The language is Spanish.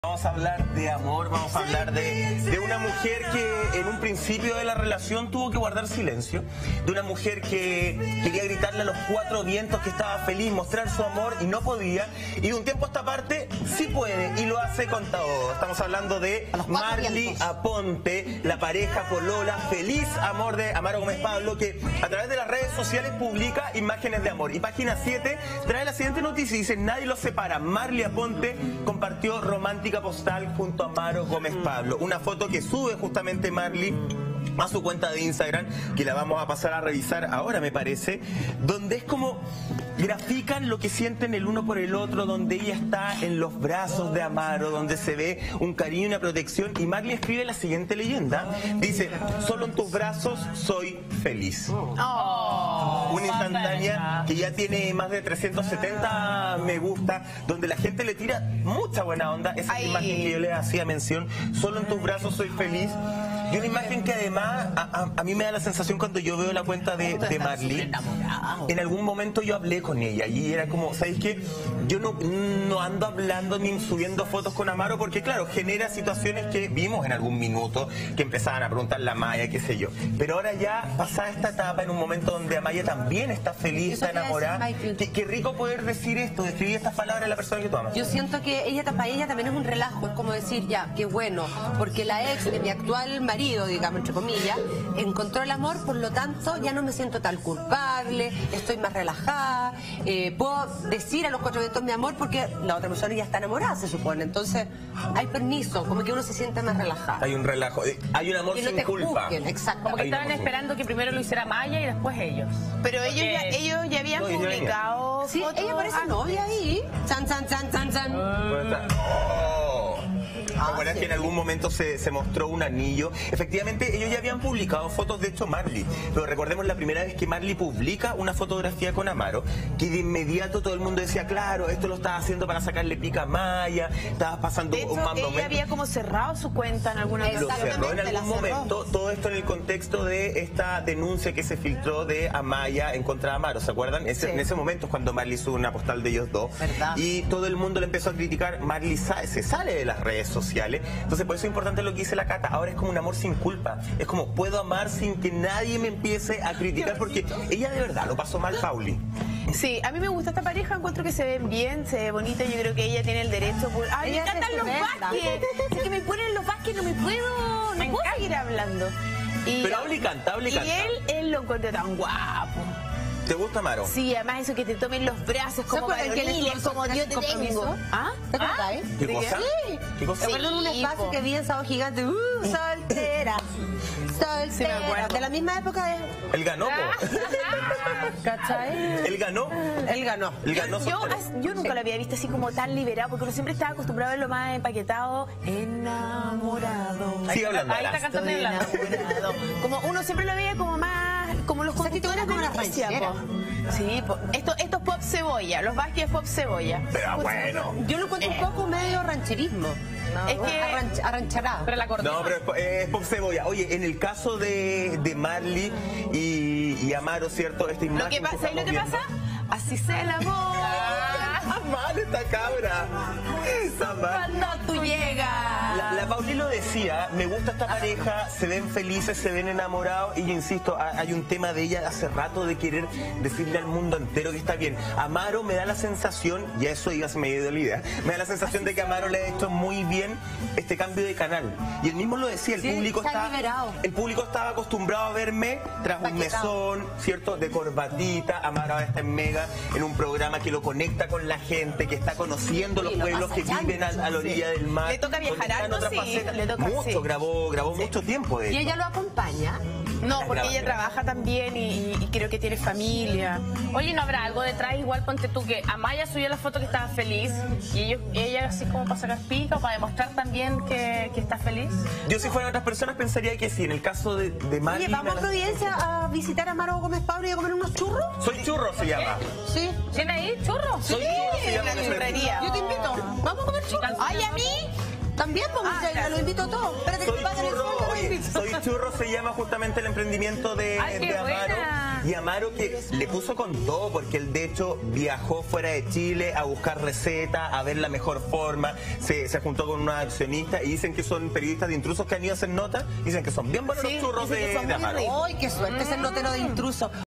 Vamos a hablar de amor, vamos a hablar de una mujer que en un principio de la relación tuvo que guardar silencio, de una mujer que quería gritarle a los cuatro vientos que estaba feliz, mostrar su amor y no podía, y de un tiempo a esta parte sí puede y lo hace con todo. Estamos hablando de Marly Aponte, la pareja polola, feliz amor de Amaro Gómez Pablo, que a través de las redes sociales publica imágenes de amor. Y Página 7 trae la siguiente noticia y dice: nadie los separa. Marly Aponte compartió romántica postal junto a Amaro Gómez Pablo. Una foto que sube justamente Marly a su cuenta de Instagram, que la vamos a pasar a revisar ahora, me parece, donde es como grafican lo que sienten el uno por el otro, donde ella está en los brazos de Amaro, donde se ve un cariño y una protección, y Marly escribe la siguiente leyenda, dice: solo en tus brazos soy feliz. Una instantánea que ya tiene más de 370 me gusta, donde la gente le tira mucha buena onda. Esa es la imagen que yo le hacía mención, solo en tus brazos soy feliz. Y una imagen que además a mí me da la sensación cuando yo veo la cuenta de Marly, en algún momento yo hablé con ella y era como, ¿sabéis qué? Yo no ando hablando ni subiendo fotos con Amaro porque claro, genera situaciones que vimos en algún minuto, que empezaban a preguntar la Maya, qué sé yo. Pero ahora ya pasada esta etapa, en un momento donde Amaya también está feliz, está enamorada, qué rico poder decir esto, describir estas palabras a la persona que tú amas. Yo siento que para ella también es un relajo, es como decir, ya, qué bueno, porque la ex de mi actual marido, digamos, entre comillas, encontró el amor, por lo tanto ya no me siento tan culpable, estoy más relajada, puedo decir a los cuatro vientos mi amor porque la otra persona ya está enamorada, se supone. Entonces hay permiso, como que uno se siente más relajada. Hay un relajo, hay un amor sin culpa. Exacto. Como que estaban esperando que primero lo hiciera Maya y después ellos. Pero ellos ya habían publicado. Sí, fotos. ella parece novia ahí. Chan, chan, chan, chan, chan. ¿Te acuerdas que en algún momento se mostró un anillo? Efectivamente, ellos ya habían publicado fotos, de hecho, Marly. Pero recordemos la primera vez que Marly publica una fotografía con Amaro, que de inmediato todo el mundo decía, claro, esto lo estaba haciendo para sacarle pica a Maya, estabas pasando de hecho, un mal momento. ella había como cerrado su cuenta en alguna Lo cerró en algún momento, todo esto en el contexto de esta denuncia que se filtró de Amaya en contra de Amaro, ¿se acuerdan? En ese momento es cuando Marly sube una postal de ellos dos. ¿Verdad? Y todo el mundo le empezó a criticar, Marly se sale de las redes sociales. Entonces por eso es importante lo que dice la Cata. Ahora es como un amor sin culpa, es como puedo amar sin que nadie me empiece a criticar, porque ella de verdad lo pasó mal, Pauli. Sí, a mí me gusta esta pareja, encuentro que se ven bien, se ve bonita, yo creo que ella tiene el derecho. ¡Ay, me encantan los Vázquez! Es que me ponen los Vázquez, no puedo seguir hablando. Pero habla y canta. Y él lo encuentro tan guapo. ¿Te gusta, Amaro? Sí, además eso que te tomen los brazos como varoniles, como yo te tengo. ¿Te acordás? ¿Qué cosa? Sí. ¿Qué cosa? Me acuerdo de un espacio que vi en Sábado Gigante. Soltera. Soltera. Sí, me acuerdo. De la misma época de... Él ganó, po. ¿Cachai? Él ganó. Él ganó. Él ganó. Yo nunca lo había visto así como tan liberado, porque uno siempre estaba acostumbrado a verlo más empaquetado, enamorado. Sigue hablando. Ahí está cantando y hablando. Como uno siempre lo veía como más, como los conductores de noticias. Sí, esto es pop cebolla, los Vázquez pop cebolla. Pero bueno. Yo lo encuentro un poco medio rancherismo. Es que arranchará. Pero la corteza. No, pero es pop cebolla. Oye, en el caso de Marly y Amaro, ¿cierto? Esta imagen lo que pasa, ¿y lo que pasa? Así se el amor. Está mal esta cabra. Está mal. Cuando tú llegas. La Pauli lo decía, me gusta esta pareja, se ven felices, se ven enamorados, y yo insisto, hay un tema de ella hace rato de querer decirle al mundo entero que está bien. Amaro me da la sensación, y a eso iba, se me dio la idea, me da la sensación de que Amaro le ha hecho muy bien este cambio de canal. Y él mismo lo decía, el público estaba acostumbrado a verme tras un mesón, ¿cierto? De corbatita. Amaro ahora está en Mega, en un programa que lo conecta con la gente, que está conociendo los pueblos que viven a la orilla del mar. Le toca viajar algo, sí. Le toca, mucho, grabó mucho tiempo de ¿Y hecho. ella lo acompaña? No, porque ella trabaja también y creo que tiene familia. Oye, ¿no habrá algo detrás? Igual ponte tú que Amaya subió la foto que estaba feliz y ella así como para sacar pica o para demostrar también que está feliz. Yo si fueran otras personas pensaría que sí. En el caso de Marly... Oye, ¿vamos a Providencia a visitar a Amaro Gómez Pablo y a comer unos churros? Soy Churro se llama. Sí. ¿Tiene ahí churros? Soy Churro se llama. en la churrería. Yo te invito. ¿Vamos a comer churros? Ay, a mí. También, pues, lo invito a todos. Espérate que Soy te paguen el Churro, sueldo. oye, Soy Churro se llama justamente el emprendimiento de ¡Ay, qué Amaro. buena! Y Amaro que le puso con todo, porque él de hecho viajó fuera de Chile a buscar recetas, a ver la mejor forma, se juntó con unos accionistas y dicen que son periodistas de intrusos que han ido a hacer notas, dicen que son bien buenos los churros de Amaro. ¡Ay, qué suerte ese notero de intrusos!